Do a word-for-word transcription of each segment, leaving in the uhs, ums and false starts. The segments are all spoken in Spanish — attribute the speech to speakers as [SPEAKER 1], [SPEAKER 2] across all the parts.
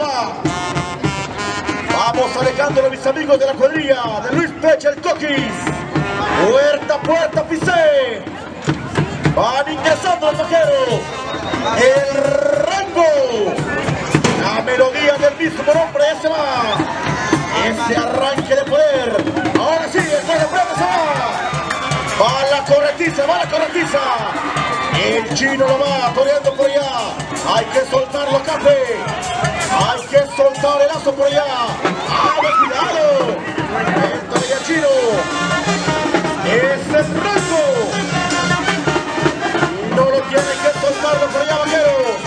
[SPEAKER 1] va. Vamos alejando a mis amigos de la cuadrilla de Luis Peche el Coquis. Puerta a puerta, pisé. Van ingresando los vaqueros. El rango. La melodía del mismo nombre, ya se va. Ese arranque de poder. Ahora sí, el juego se va. Va la corretiza, va la corretiza. El chino lo va toreando por allá. Hay que soltarlo, Café. Hay que soltar el lazo por allá. ¡Ah, cuidado! Entra ya chino. Es el rango. Y no lo tiene que soltarlo por allá, vaqueros.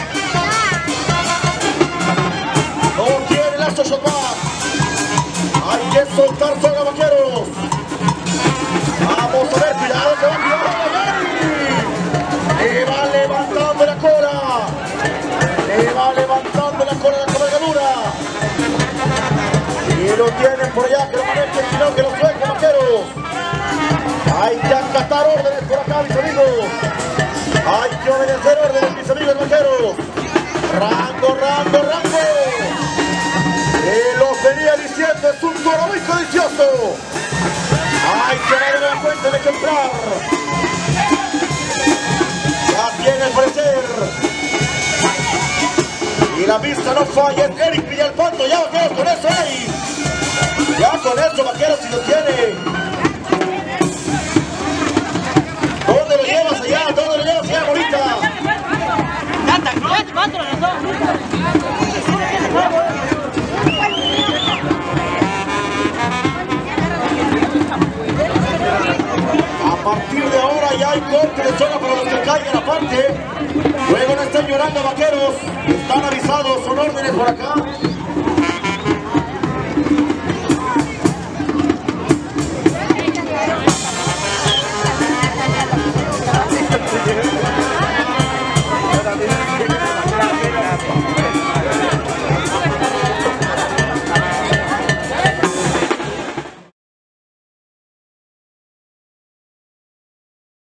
[SPEAKER 1] No tiene lazo shotback. Hay que soltar soga, vaqueros. Vamos a ver, cuidado, se va a cuidar. Le va levantando la cola. Le va levantando la cola de la cabalgadura. Y lo tienen por allá, que lo manejen, sino que lo suelten, vaqueros. Hay que acatar órdenes por acá, mis amigos. Hay que obedecer órdenes, mis amigos vaqueros. Rango, rango, rango. Y los venía diciendo, es un toro muy codicioso. Hay que darle la cuenta de comprar. Ya tiene el parecer. Y la vista no falla, es Eric Villalpando. Ya, vaqueros, con eso hay. Ya con eso, vaqueros, si lo tiene. ¿Dónde lo llevas allá? ¿Dónde lo llevas allá, bonita? A partir de ahora ya hay corte de zona para los que caigan aparte. Luego no están llorando, vaqueros. Están avisados, son órdenes por acá.